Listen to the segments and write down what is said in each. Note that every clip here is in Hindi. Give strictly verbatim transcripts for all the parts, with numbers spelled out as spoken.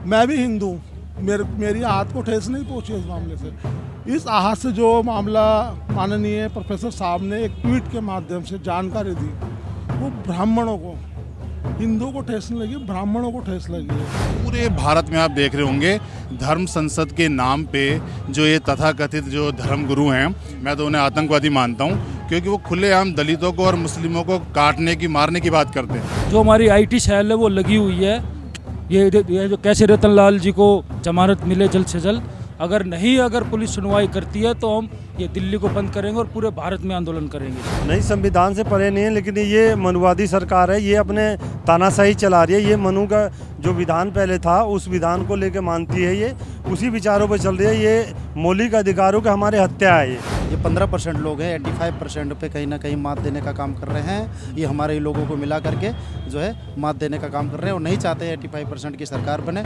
मैं भी हिंदू हूँ, मेरे मेरी आहत को ठेस नहीं पहुँची इस मामले से। इस आहत से जो मामला माननीय प्रोफेसर साहब ने एक ट्वीट के माध्यम से जानकारी दी, वो ब्राह्मणों को, हिंदुओं को ठेस नहीं लगी, ब्राह्मणों को ठेस लगी है। पूरे भारत में आप देख रहे होंगे धर्म संसद के नाम पे जो ये तथाकथित जो धर्म गुरु हैं, मैं तो उन्हें आतंकवादी मानता हूँ, क्योंकि वो खुलेआम दलितों को और मुस्लिमों को काटने की, मारने की बात करते हैं। जो हमारी आईटी सेल है वो लगी हुई है, ये ये जो कैसे रतन लाल जी को जमानत मिले जल्द से जल्द। अगर नहीं अगर पुलिस सुनवाई करती है तो हम ये दिल्ली को बंद करेंगे और पूरे भारत में आंदोलन करेंगे। नहीं, संविधान से परे नहीं है, लेकिन ये मनुवादी सरकार है, ये अपने तानाशाही चला रही है। ये मनु का जो विधान पहले था उस विधान को लेकर मानती है, ये उसी विचारों पर चल रही है। ये मौलिक अधिकारों का हमारे हत्या है। ये ये पंद्रह परसेंट लोग हैं, पचासी परसेंट पे कहीं ना कहीं मात देने का काम कर रहे हैं। ये हमारे लोगों को मिला करके जो है मात देने का काम कर रहे हैं और नहीं चाहते हैं पचासी परसेंट की सरकार बने।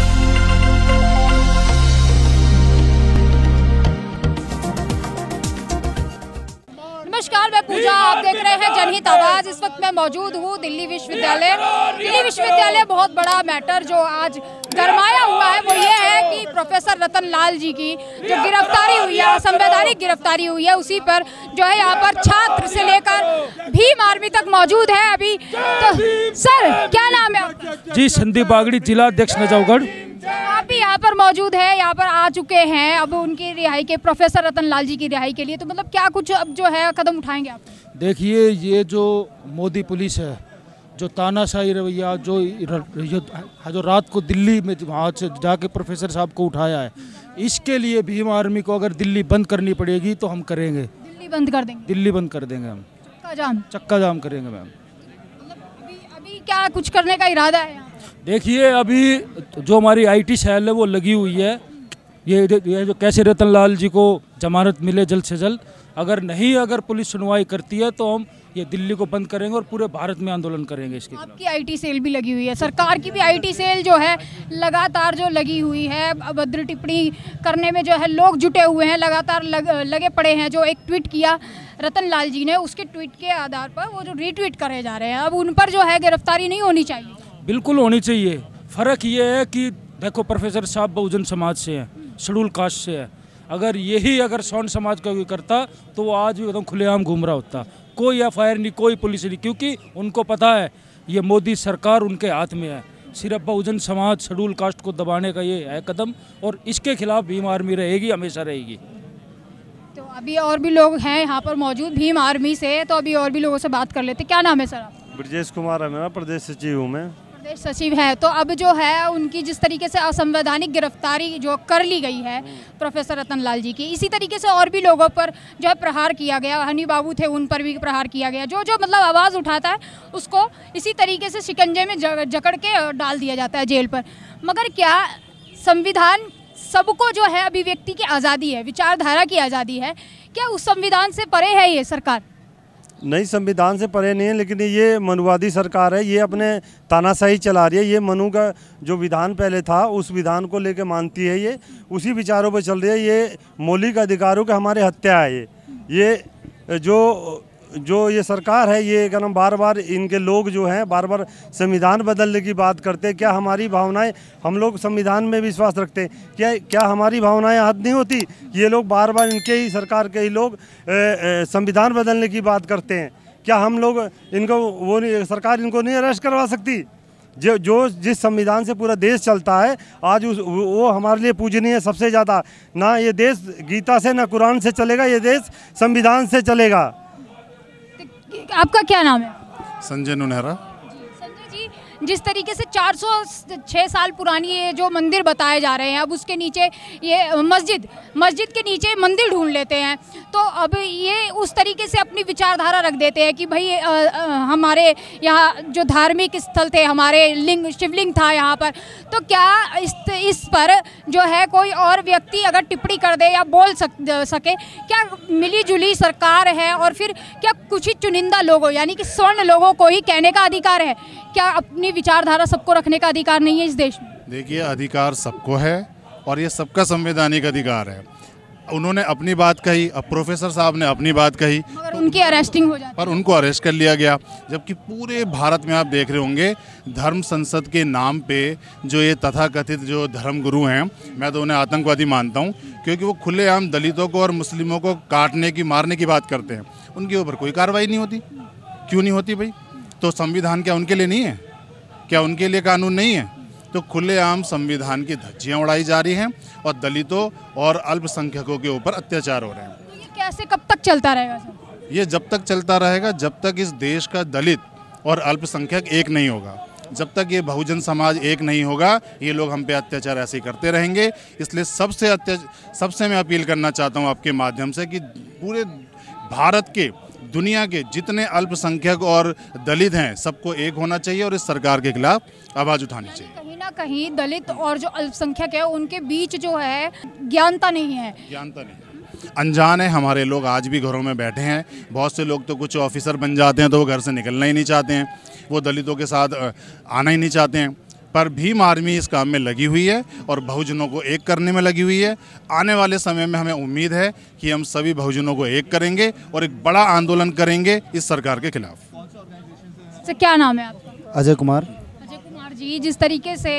नमस्कार, मैं पूजा, आप देख रहे हैं जनहित आवाज। इस वक्त मैं मौजूद हूँ दिल्ली विश्वविद्यालय। दिल्ली विश्वविद्यालय बहुत बड़ा मैटर जो आज गरमाया हुआ है वो ये है कि प्रोफेसर रतन लाल जी की जो गिरफ्तारी हुई है, असंवैधानिक गिरफ्तारी हुई है, उसी पर जो है यहाँ पर छात्र से लेकर भीम आर्मी तक मौजूद है अभी। तो सर, क्या नाम है आपका? जी, संदीप बागड़ी, जिला अध्यक्ष नजफगढ़। आप भी यहाँ पर मौजूद है, यहाँ पर आ चुके हैं अब उनकी रिहाई के, प्रोफेसर रतन लाल जी की रिहाई के लिए। तो मतलब क्या कुछ अब जो है कदम उठाएंगे आप? देखिए, ये जो मोदी पुलिस है, जो तानाशाही रवैया, जो जो रात को दिल्ली में वहाँ से जाके प्रोफेसर साहब को उठाया है, इसके लिए भीम आर्मी को अगर दिल्ली बंद करनी पड़ेगी तो हम करेंगे। दिल्ली बंद कर देंगे? दिल्ली बंद कर देंगे हम, चक्का जाम चक्का जाम करेंगे मैम। मतलब अभी अभी क्या कुछ करने का इरादा है? देखिए, अभी जो हमारी आईटी सेल है वो लगी हुई है, ये ये जो कैसे रतन लाल जी को जमानत मिले जल्द से जल्द। अगर नहीं अगर पुलिस सुनवाई करती है तो हम ये दिल्ली को बंद करेंगे और पूरे भारत में आंदोलन करेंगे इसके खिलाफ। आपकी आईटी सेल भी लगी हुई है, सरकार की भी आईटी सेल जो है लगातार जो लगी हुई है, अभद्र टिप्पणी करने में जो है लोग जुटे हुए हैं, लगातार लग, लगे पड़े हैं। जो एक ट्वीट किया रतन लाल जी ने, उसके ट्वीट के आधार पर वो जो रीट्वीट करे जा रहे हैं, अब उन पर जो है गिरफ्तारी नहीं होनी चाहिए। बिल्कुल होनी चाहिए। फ़र्क ये है कि देखो, प्रोफेसर साहब बहुजन समाज से हैं, शेड्यूल कास्ट से है। अगर यही अगर सौन समाज का कोई करता तो वो आज भी एकदम खुलेआम घूम रहा होता। कोई एफ आई आर नहीं, कोई पुलिस नहीं, क्योंकि उनको पता है ये मोदी सरकार उनके हाथ में है। सिर्फ बहुजन समाज, शेड्यूल कास्ट को दबाने का ये है कदम, और इसके खिलाफ भीम आर्मी रहेगी, हमेशा रहेगी। तो अभी और भी लोग हैं यहाँ पर मौजूद भीम आर्मी से, तो अभी और भी लोगों से बात कर लेते। क्या नाम है सर आप? ब्रजेश कुमार है मेरा, प्रदेश सचिव हूँ मैं। प्रदेश सचिव है। तो अब जो है उनकी जिस तरीके से असंवैधानिक गिरफ्तारी जो कर ली गई है प्रोफेसर रतन लाल जी की, इसी तरीके से और भी लोगों पर जो है प्रहार किया गया। हनी बाबू थे, उन पर भी प्रहार किया गया। जो जो मतलब आवाज़ उठाता है उसको इसी तरीके से शिकंजे में जकड़ के डाल दिया जाता है जेल पर। मगर क्या संविधान सबको जो है अभिव्यक्ति की आज़ादी है, विचारधारा की आज़ादी है, क्या उस संविधान से परे है ये सरकार? नहीं, संविधान से परे नहीं है, लेकिन ये मनुवादी सरकार है, ये अपने तानाशाही चला रही है। ये मनु का जो विधान पहले था उस विधान को लेकर मानती है, ये उसी विचारों पर चल रही है। ये मौलिक अधिकारों का हमारे हत्या है। ये ये जो जो ये सरकार है, ये क्या नाम, बार बार इनके लोग जो हैं बार बार संविधान बदलने की बात करते हैं। क्या हमारी भावनाएं, हम लोग संविधान में विश्वास रखते हैं, क्या क्या हमारी भावनाएं हद नहीं होती? ये लोग बार बार, इनके ही सरकार के ही लोग संविधान बदलने की बात करते हैं। क्या हम लोग इनको वो नहीं, सरकार इनको नहीं अरेस्ट करवा सकती? जो जो जिस संविधान से पूरा देश चलता है आज उस वो हमारे लिए पूजनीय है सबसे ज़्यादा। ना ये देश गीता से, ना कुरान से चलेगा, ये देश संविधान से चलेगा। आपका क्या नाम है? संजय नुनहरा। संजय जी, जिस तरीके से चार सौ छह साल पुरानी ये जो मंदिर बताए जा रहे हैं, अब उसके नीचे ये मस्जिद मस्जिद के नीचे मंदिर ढूंढ लेते हैं, तो अब ये उस तरीके से अपनी विचारधारा रख देते हैं कि भाई आ, आ, हमारे यहाँ जो धार्मिक स्थल थे, हमारे लिंग शिवलिंग था यहाँ पर, तो क्या इस इस पर जो है कोई और व्यक्ति अगर टिप्पणी कर दे या बोल सक, सके, क्या मिली जुली सरकार है? और फिर क्या कुछ ही चुनिंदा लोगों यानी कि स्वर्ण लोगों को ही कहने का अधिकार है? क्या अपनी विचारधारा सबको रखने का अधिकार नहीं है इस देश में? देखिए, अधिकार सबको है और ये सबका संवैधानिक अधिकार है। उन्होंने अपनी बात कही, अब प्रोफेसर साहब ने अपनी बात कही, मगर उनकी अरेस्टिंग हो जाती पर उनको अरेस्ट कर लिया गया। जबकि पूरे भारत में आप देख रहे होंगे धर्म संसद के नाम पे जो ये तथाकथित जो धर्मगुरु हैं, मैं तो उन्हें आतंकवादी मानता हूँ, क्योंकि वो खुलेआम दलितों को और मुस्लिमों को काटने की, मारने की बात करते हैं। उनके ऊपर कोई कार्रवाई नहीं होती। क्यों नहीं होती भाई? तो संविधान क्या उनके लिए नहीं है? क्या उनके लिए कानून नहीं है? तो खुलेआम संविधान की धज्जियाँ उड़ाई जा रही हैं और दलितों और अल्पसंख्यकों के ऊपर अत्याचार हो रहे हैं। तो ये कैसे कब तक चलता रहेगा सर? ये जब तक चलता रहेगा जब तक इस देश का दलित और अल्पसंख्यक एक नहीं होगा, जब तक ये बहुजन समाज एक नहीं होगा, ये लोग हम पे अत्याचार ऐसे ही करते रहेंगे। इसलिए सबसे अत्याचार सबसे मैं अपील करना चाहता हूँ आपके माध्यम से कि पूरे भारत के, दुनिया के जितने अल्पसंख्यक और दलित हैं, सबको एक होना चाहिए और इस सरकार के खिलाफ आवाज़ उठानी चाहिए। कहीं ना कहीं दलित और जो अल्पसंख्यक है उनके बीच जो है ज्ञानता नहीं है, ज्ञानता नहीं, अनजान है। हमारे लोग आज भी घरों में बैठे हैं। बहुत से लोग तो कुछ ऑफिसर बन जाते हैं तो वो घर से निकलना ही नहीं चाहते हैं, वो दलितों के साथ आना ही नहीं चाहते हैं। पर भीम आर्मी इस काम में लगी हुई है और बहुजनों को एक करने में लगी हुई है। आने वाले समय में हमें उम्मीद है कि हम सभी बहुजनों को एक करेंगे और एक बड़ा आंदोलन करेंगे इस सरकार के खिलाफ। सर क्या नाम है आपका? अजय कुमार। अजय कुमार जी, जिस तरीके से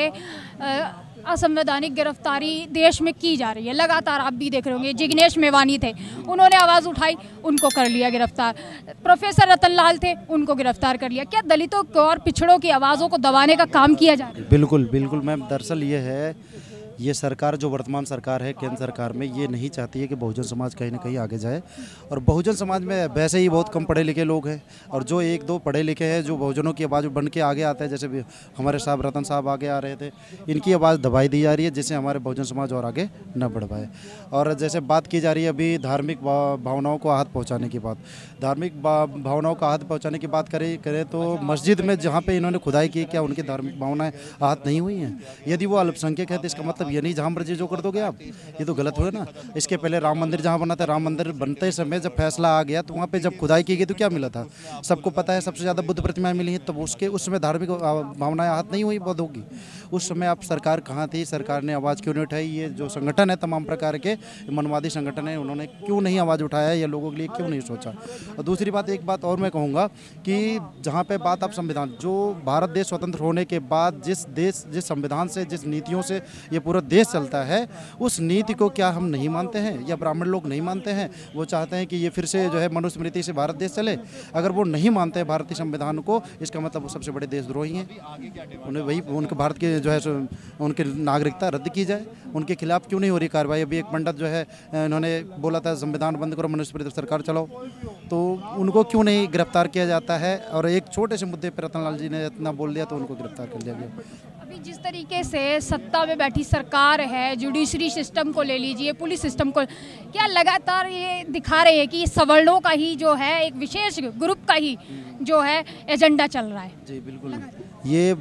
असंवैधानिक गिरफ्तारी देश में की जा रही है, लगातार आप भी देख रहे होंगे, जिग्नेश मेवानी थे, उन्होंने आवाज़ उठाई, उनको कर लिया गिरफ्तार। प्रोफेसर रतन लाल थे, उनको गिरफ्तार कर लिया। क्या दलितों को और पिछड़ों की आवाज़ों को दबाने का काम किया जा रहा है? बिल्कुल बिल्कुल मैम, दरअसल ये है, ये सरकार जो वर्तमान सरकार है केंद्र सरकार में, ये नहीं चाहती है कि बहुजन समाज कहीं ना कहीं आगे जाए। और बहुजन समाज में वैसे ही बहुत कम पढ़े लिखे लोग हैं, और जो एक दो पढ़े लिखे हैं जो बहुजनों की आवाज़ बन के आगे आते हैं, जैसे भी हमारे साहब रतन साहब आगे आ रहे थे, इनकी आवाज़ दबाई दी जा रही है जिससे हमारे बहुजन समाज और आगे न बढ़ पाए। और जैसे बात की जा रही है अभी धार्मिक भावनाओं को आहत पहुँचाने की बात, धार्मिक भावनाओं को आहत पहुँचाने की बात करें करें तो मस्जिद में जहाँ पर इन्होंने खुदाई की, क्या उनकी धार्मिक भावनाएँ आहत नहीं हुई हैं? यदि वो अल्पसंख्यक है तो इसका मतलब ये नहीं जहाँ मर्जी जो कर दोगे आप, ये तो गलत हुआ ना। इसके पहले राम मंदिर जहाँ बना था, राम मंदिर बनते समय जब फैसला आ गया तो वहाँ पे जब खुदाई की गई तो क्या मिला था? सबको पता है, सबसे ज़्यादा बुद्ध प्रतिमाएं मिली हैं। तब तो उसके उस समय धार्मिक भावनाएं आहत नहीं हुई बौद्धों की? उस समय आप सरकार कहाँ थी? सरकार ने आवाज़ क्यों नहीं उठाई? ये जो संगठन है, तमाम प्रकार के मनवादी संगठन है, उन्होंने क्यों नहीं आवाज़ उठाया? या लोगों के लिए क्यों नहीं सोचा? और दूसरी बात, एक बात और मैं कहूँगा कि जहाँ पे बात आप संविधान, जो भारत देश स्वतंत्र होने के बाद जिस देश जिस संविधान से, जिस नीतियों से ये पूरा देश चलता है, उस नीति को क्या हम नहीं मानते हैं या ब्राह्मण लोग नहीं मानते हैं? वो चाहते हैं कि ये फिर से जो है मनुस्मृति से भारत देश चले। अगर वो नहीं मानते हैं भारतीय संविधान को, इसका मतलब वो सबसे बड़े देशद्रोही हैं। उन्हें वही उनके भारत के जो है उनकी नागरिकता रद्द की जाए। उनके खिलाफ क्यों नहीं हो रही कार्रवाई? अभी एक पंडित जो है इन्होंने बोला था संविधान बंद करो, मनुस्मृति सरकार चलाओ, तो उनको क्यों नहीं गिरफ्तार किया जाता है? और एक छोटे से मुद्दे पर रतन लाल जी ने इतना बोल दिया तो उनको गिरफ्तार कर लिया गया। अभी जिस तरीके से सत्ता में बैठी सरकार है, जुडिशरी सिस्टम को ले लीजिए, पुलिस सिस्टम को, क्या लगातार ये दिखा रहे हैं कि सवर्णों का ही जो है एक विशेष ग्रुप का ही जो है एजेंडा चल रहा है? जी बिल्कुल, ये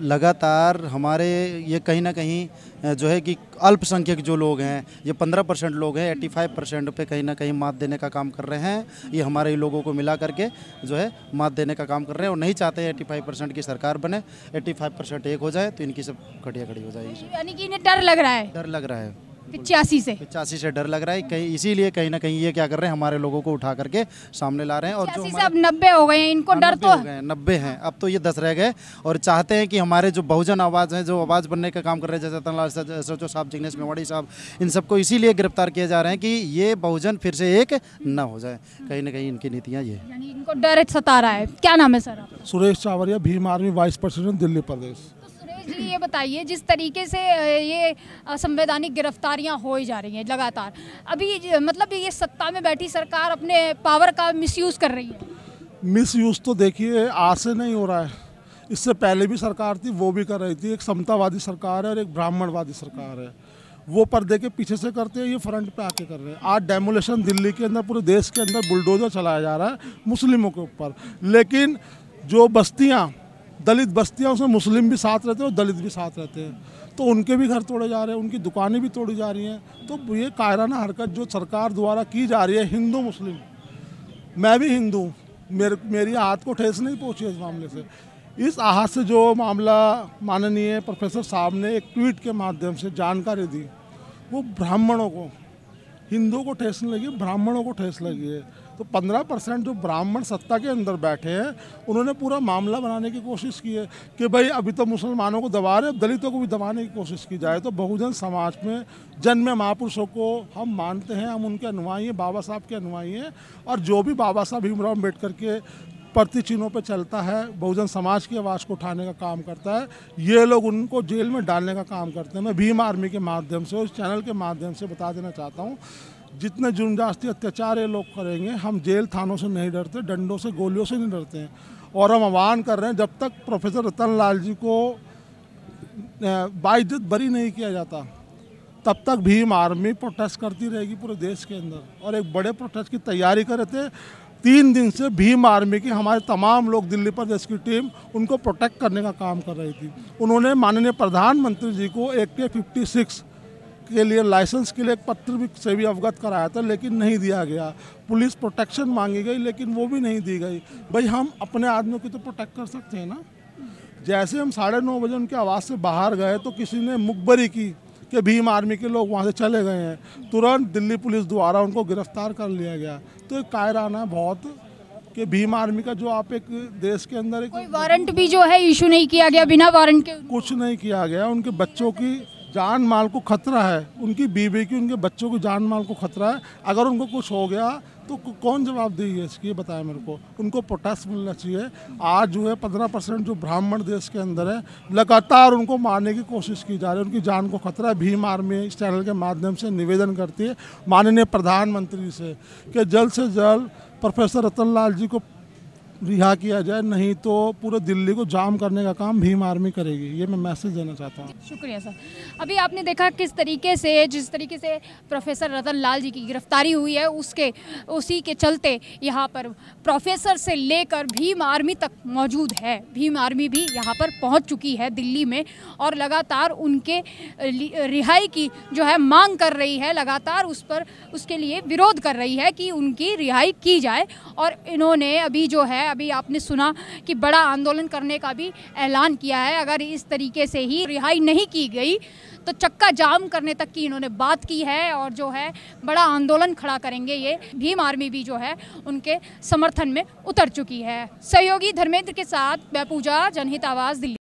लगातार हमारे ये कहीं ना कहीं जो है कि अल्पसंख्यक जो लोग हैं, ये पंद्रह परसेंट लोग हैं, पचासी परसेंट पे कहीं ना कहीं मात देने का काम कर रहे हैं। ये हमारे लोगों को मिला करके जो है मात देने का काम कर रहे हैं और नहीं चाहते हैं पचासी परसेंट की सरकार बने, पचासी परसेंट एक हो जाए तो इनकी सब खटिया खड़ी हो जाएगी। यानी कि इन्हें डर लग रहा है? डर लग रहा है पिचासी से पिचासी से डर लग रहा है कहीं, इसीलिए कहीं ना कहीं ये क्या कर रहे हैं, हमारे लोगों को उठा करके सामने ला रहे हैं। और जो से अब नब्बे हो गए हैं, इनको डर तो नब्बे हैं, अब तो ये दस रह गए और चाहते हैं कि हमारे जो बहुजन आवाज़ हैं, जो आवाज़ बनने का काम कर रहे हैं, जैसे तनलाल सचो साहब, जिग्नेश मेवाड़ी साहब, इन सबको इसीलिए गिरफ्तार किए जा रहे हैं कि ये बहुजन फिर से एक न हो जाए। कहीं ना कहीं इनकी नीतियाँ ये, यानी इनको डर सता रहा है। क्या नाम है sir? Suresh Chawaria, Bhim army vice president, Delhi प्रदेश। जी ये बताइए, जिस तरीके से ये असंवैधानिक गिरफ्तारियां हो ही जा रही हैं लगातार, अभी मतलब ये सत्ता में बैठी सरकार अपने पावर का मिसयूज कर रही है? मिसयूज तो देखिए आज से नहीं हो रहा है, इससे पहले भी सरकार थी, वो भी कर रही थी। एक समतावादी सरकार है और एक ब्राह्मणवादी सरकार है, वो पर्दे के पीछे से करते हैं, ये फ्रंट पे आके कर रहे हैं। आज डेमोलेशन दिल्ली के अंदर, पूरे देश के अंदर बुलडोजर चलाया जा रहा है मुस्लिमों के ऊपर, लेकिन जो बस्तियाँ, दलित बस्तियाँ, उसमें मुस्लिम भी साथ रहते हैं और दलित भी साथ रहते हैं, तो उनके भी घर तोड़े जा रहे हैं, उनकी दुकानें भी तोड़ी जा रही हैं। तो ये कायराना हरकत जो सरकार द्वारा की जा रही है, हिंदू मुस्लिम, मैं भी हिंदू, मेरे मेरी आहत को ठेस नहीं पहुंची इस मामले से। इस आहत से जो मामला माननीय प्रोफेसर साहब ने एक ट्वीट के माध्यम से जानकारी दी, वो ब्राह्मणों को हिंदुओं को ठेस नहीं लगी, ब्राह्मणों को ठेस लगी है। तो पंद्रह परसेंट जो ब्राह्मण सत्ता के अंदर बैठे हैं उन्होंने पूरा मामला बनाने की कोशिश की है कि भाई अभी तो मुसलमानों को दबा रहे, दलितों को भी दबाने की कोशिश की जाए। तो बहुजन समाज में जन्मे महापुरुषों को हम मानते हैं, हम उनके अनुयायी हैं, बाबा साहब के अनुयायी हैं। और जो भी बाबा साहब भीमराव अम्बेडकर के प्रति चिन्हों पर चलता है, बहुजन समाज की आवाज़ को उठाने का काम करता है, ये लोग उनको जेल में डालने का काम करते हैं। मैं भीम आर्मी के माध्यम से, उस चैनल के माध्यम से बता देना चाहता हूँ, जितने जुर्म जास्ती अत्याचार ये लोग करेंगे, हम जेल थानों से नहीं डरते, डंडों से गोलियों से नहीं डरते हैं। और हम आह्वान कर रहे हैं, जब तक प्रोफेसर रतन लाल जी को बाइज्जत बरी नहीं किया जाता तब तक भीम आर्मी प्रोटेस्ट करती रहेगी पूरे देश के अंदर। और एक बड़े प्रोटेस्ट की तैयारी कर रहे थे। तीन दिन से भीम आर्मी की हमारे तमाम लोग, दिल्ली प्रदेश की टीम उनको प्रोटेक्ट करने का काम कर रही थी। उन्होंने माननीय प्रधानमंत्री जी को ए के फिफ्टी सिक्स के लिए लाइसेंस के लिए एक पत्र भी से भी अवगत कराया था, लेकिन नहीं दिया गया। पुलिस प्रोटेक्शन मांगी गई, लेकिन वो भी नहीं दी गई। भाई हम अपने आदमियों की तो प्रोटेक्ट कर सकते हैं ना। जैसे हम साढ़े नौ बजे उनके आवाज़ से बाहर गए तो किसी ने मुखबरी की कि भीम आर्मी के लोग वहाँ से चले गए हैं, तुरंत दिल्ली पुलिस द्वारा उनको गिरफ्तार कर लिया गया। तो एक कायराना बहुत कि भीम आर्मी का जो आप एक देश के अंदर एक कोई वारंट भी जो है इशू नहीं किया गया, बिना वारंट के कुछ नहीं किया गया। उनके बच्चों की जान माल को खतरा है, उनकी बीवी की, उनके बच्चों की जान माल को खतरा है। अगर उनको कुछ हो गया तो कौन जवाब देगी इसकी, ये बताया मेरे को। उनको प्रोटेस्ट मिलना चाहिए। आज जो है पंद्रह परसेंट जो ब्राह्मण देश के अंदर है, लगातार उनको मारने की कोशिश की जा रही है, उनकी जान को खतरा है। भीम आर्मी इस चैनल के माध्यम से निवेदन करती है माननीय प्रधानमंत्री से कि जल्द से जल्द प्रोफेसर रतन लाल जी को रिहा किया जाए, नहीं तो पूरे दिल्ली को जाम करने का काम भीम आर्मी करेगी। ये मैं मैसेज देना चाहता हूँ। शुक्रिया सर। अभी आपने देखा किस तरीके से, जिस तरीके से प्रोफेसर रतन लाल जी की गिरफ्तारी हुई है, उसके उसी के चलते यहाँ पर प्रोफेसर से लेकर भीम आर्मी तक मौजूद है। भीम आर्मी भी यहाँ पर पहुँच चुकी है दिल्ली में और लगातार उनके रिहाई की जो है मांग कर रही है, लगातार उस पर उसके लिए विरोध कर रही है कि उनकी रिहाई की जाए। और इन्होंने अभी जो है, अभी आपने सुना कि बड़ा आंदोलन करने का भी ऐलान किया है। अगर इस तरीके से ही रिहाई नहीं की गई तो चक्का जाम करने तक की इन्होंने बात की है और जो है बड़ा आंदोलन खड़ा करेंगे। ये भीम आर्मी भी जो है उनके समर्थन में उतर चुकी है। सहयोगी धर्मेंद्र के साथ मैं पूजा, जनहित आवाज़, दिल्ली।